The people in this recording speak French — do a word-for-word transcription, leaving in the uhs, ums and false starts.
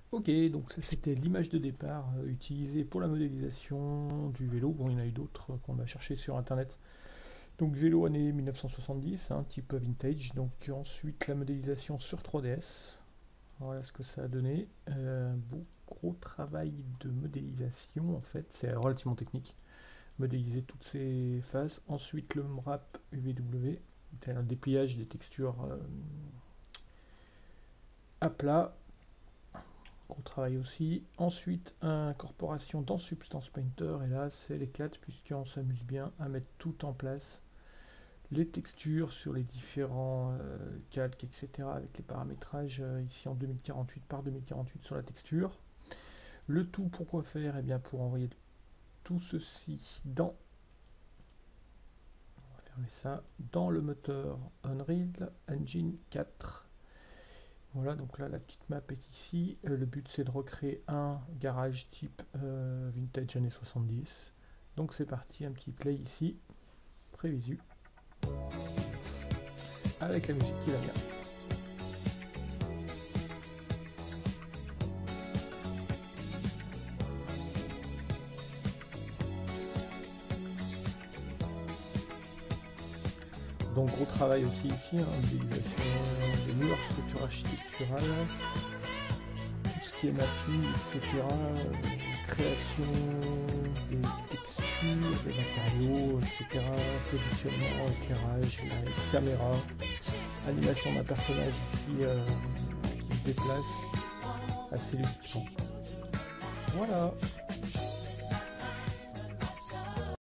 Ok, donc ça c'était l'image de départ euh, utilisée pour la modélisation du vélo. Bon, il y en a eu d'autres euh, qu'on a cherché sur internet. Donc vélo année mille neuf cent soixante-dix, hein, type vintage. Donc ensuite la modélisation sur trois D S. Voilà ce que ça a donné. Euh, beau gros travail de modélisation en fait, c'est relativement technique. Modéliser toutes ces phases. Ensuite le wrap U V W, c'est un dépliage des textures euh, à plat. Gros travail aussi. Ensuite, incorporation dans Substance Painter. Et là, c'est l'éclate puisqu'on s'amuse bien à mettre tout en place. Les textures sur les différents euh, calques, et cetera. Avec les paramétrages euh, ici en deux mille quarante-huit par deux mille quarante-huit sur la texture. Le tout pour quoi faire? Eh bien pour envoyer tout ceci dans, on va fermer ça, dans le moteur Unreal Engine quatre. Voilà, donc là la petite map est ici. Euh, le but c'est de recréer un garage type euh, vintage années soixante-dix. Donc c'est parti, un petit play ici, prévisu, avec la musique qui va bien. Donc gros travail aussi ici, hein, modélisation des murs, structure architecturale, tout ce qui est mapping, et cetera. Euh, création des textures, des matériaux, et cetera. Positionnement, éclairage, la caméra, animation d'un personnage ici euh, qui se déplace assez ludiquement. Voilà.